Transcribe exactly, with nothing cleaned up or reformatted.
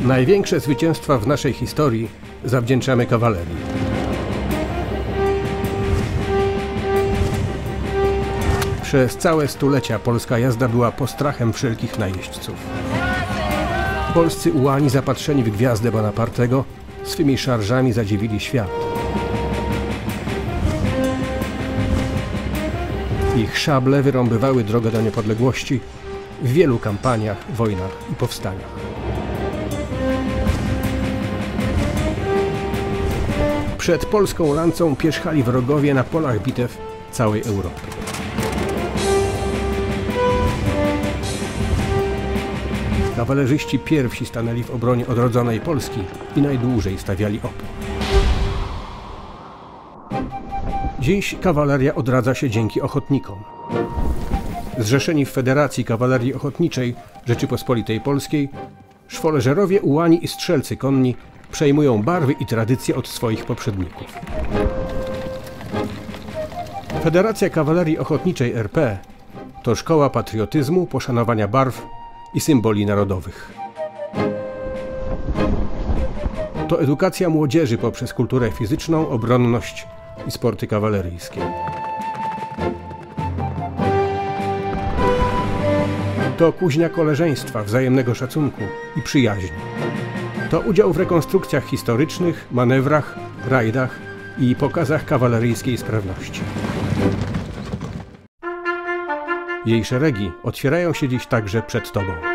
Największe zwycięstwa w naszej historii zawdzięczamy kawalerii. Przez całe stulecia polska jazda była postrachem wszelkich najeźdźców. Polscy ułani zapatrzeni w gwiazdę Bonapartego swymi szarżami zadziwili świat. Ich szable wyrąbywały drogę do niepodległości w wielu kampaniach, wojnach i powstaniach. Przed polską lancą pierzchali wrogowie na polach bitew całej Europy. Kawalerzyści pierwsi stanęli w obronie odrodzonej Polski i najdłużej stawiali opór. Dziś kawaleria odradza się dzięki ochotnikom. Zrzeszeni w Federacji Kawalerii Ochotniczej Rzeczypospolitej Polskiej, szwoleżerowie, ułani i strzelcy konni przejmują barwy i tradycje od swoich poprzedników. Federacja Kawalerii Ochotniczej R P to szkoła patriotyzmu, poszanowania barw i symboli narodowych. To edukacja młodzieży poprzez kulturę fizyczną, obronność i sporty kawaleryjskie. To kuźnia koleżeństwa, wzajemnego szacunku i przyjaźni. To udział w rekonstrukcjach historycznych, manewrach, rajdach i pokazach kawaleryjskiej sprawności. Jej szeregi otwierają się dziś także przed Tobą.